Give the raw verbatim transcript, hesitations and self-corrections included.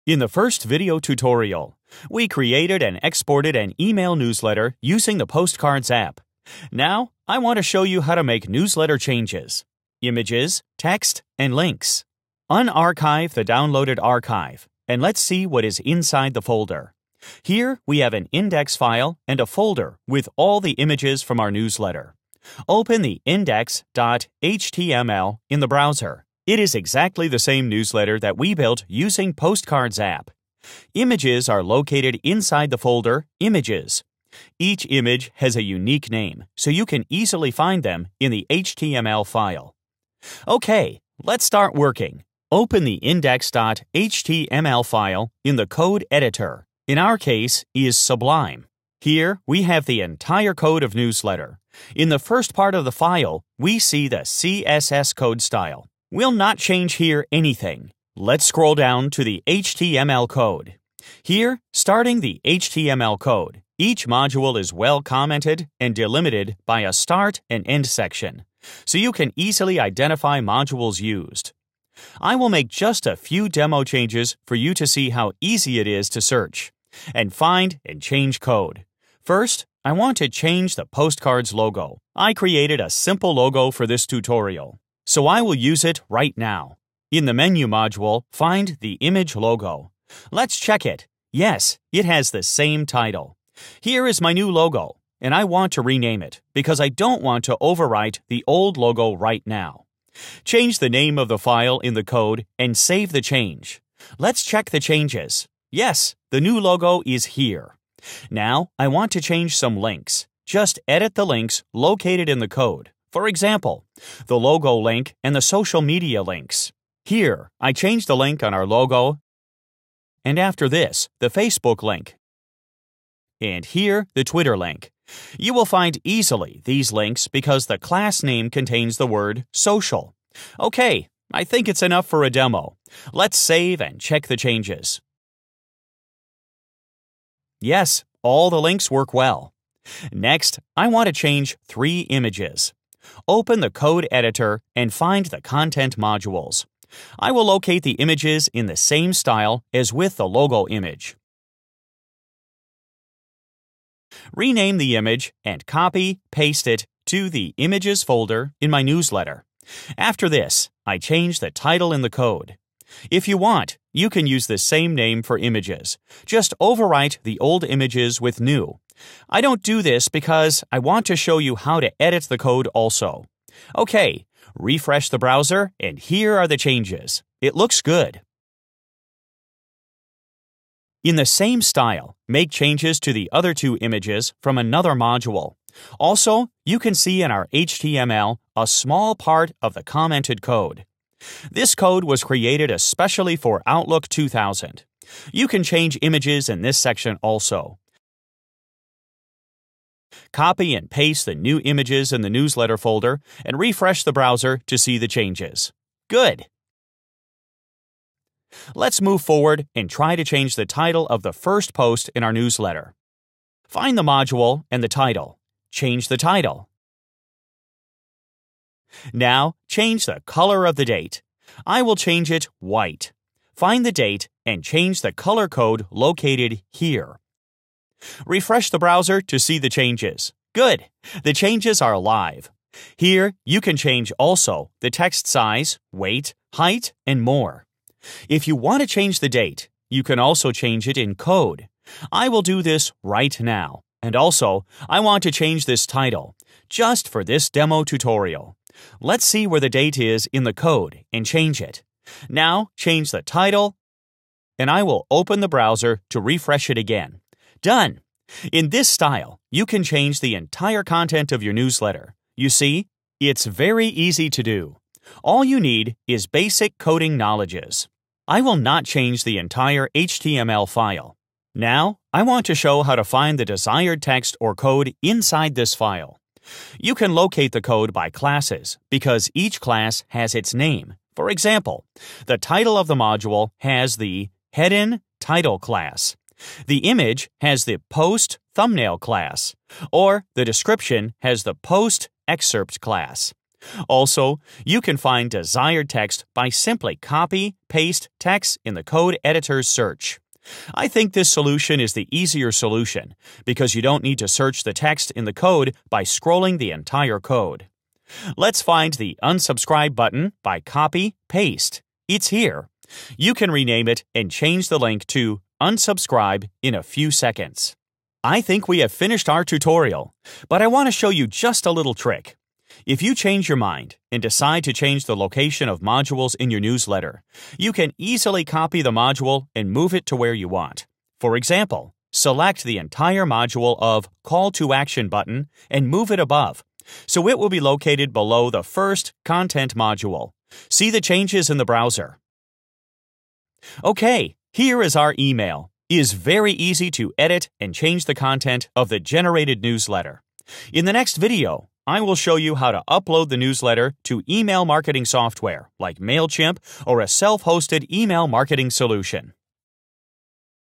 In the first video tutorial, we created and exported an email newsletter using the Postcards app. Now, I want to show you how to make newsletter changes, images, text, and links. Unarchive the downloaded archive, and let's see what is inside the folder. Here, we have an index file and a folder with all the images from our newsletter. Open the index dot H T M L in the browser. It is exactly the same newsletter that we built using Postcards app. Images are located inside the folder Images. Each image has a unique name, so you can easily find them in the H T M L file. Okay, let's start working. Open the index dot H T M L file in the code editor. In our case, is Sublime. Here, we have the entire code of newsletter. In the first part of the file, we see the C S S code style. We'll not change here anything. Let's scroll down to the H T M L code. Here, starting the H T M L code, each module is well commented and delimited by a start and end section, so you can easily identify modules used. I will make just a few demo changes for you to see how easy it is to search and find and change code. First, I want to change the Postcards logo. I created a simple logo for this tutorial, so I will use it right now. In the menu module, find the image logo. Let's check it. Yes, it has the same title. Here is my new logo, and I want to rename it because I don't want to overwrite the old logo right now. Change the name of the file in the code and save the change. Let's check the changes. Yes, the new logo is here. Now, I want to change some links. Just edit the links located in the code. For example, the logo link and the social media links. Here, I changed the link on our logo, and after this, the Facebook link. And here, the Twitter link. You will find easily these links because the class name contains the word social. Okay, I think it's enough for a demo. Let's save and check the changes. Yes, all the links work well. Next, I want to change three images. Open the code editor and find the content modules. I will locate the images in the same style as with the logo image. Rename the image and copy, paste it to the Images folder in my newsletter. After this, I change the title in the code. If you want, you can use the same name for images. Just overwrite the old images with new. I don't do this because I want to show you how to edit the code also. Okay, refresh the browser, and here are the changes. It looks good. In the same style, make changes to the other two images from another module. Also, you can see in our H T M L a small part of the commented code. This code was created especially for Outlook two thousand. You can change images in this section also. Copy and paste the new images in the newsletter folder and refresh the browser to see the changes. Good! Let's move forward and try to change the title of the first post in our newsletter. Find the module and the title. Change the title. Now, change the color of the date. I will change it white. Find the date and change the color code located here. Refresh the browser to see the changes. Good! The changes are live. Here, you can change also the text size, weight, height, and more. If you want to change the date, you can also change it in code. I will do this right now. And also, I want to change this title, just for this demo tutorial. Let's see where the date is in the code and change it. Now, change the title, and I will open the browser to refresh it again. Done! In this style, you can change the entire content of your newsletter. You see, it's very easy to do. All you need is basic coding knowledges. I will not change the entire H T M L file. Now, I want to show how to find the desired text or code inside this file. You can locate the code by classes because each class has its name. For example, the title of the module has the heading title class. The image has the post thumbnail class, or the description has the post excerpt class. Also, you can find desired text by simply copy, paste text in the code editor's search. I think this solution is the easier solution because you don't need to search the text in the code by scrolling the entire code. Let's find the unsubscribe button by copy, paste. It's here. You can rename it and change the link to unsubscribe in a few seconds. I think we have finished our tutorial, but I want to show you just a little trick. If you change your mind and decide to change the location of modules in your newsletter, you can easily copy the module and move it to where you want. For example, select the entire module of Call to Action button and move it above, so it will be located below the first Content module. See the changes in the browser. Okay, here is our email. It is very easy to edit and change the content of the generated newsletter. In the next video, I will show you how to upload the newsletter to email marketing software like MailChimp or a self-hosted email marketing solution.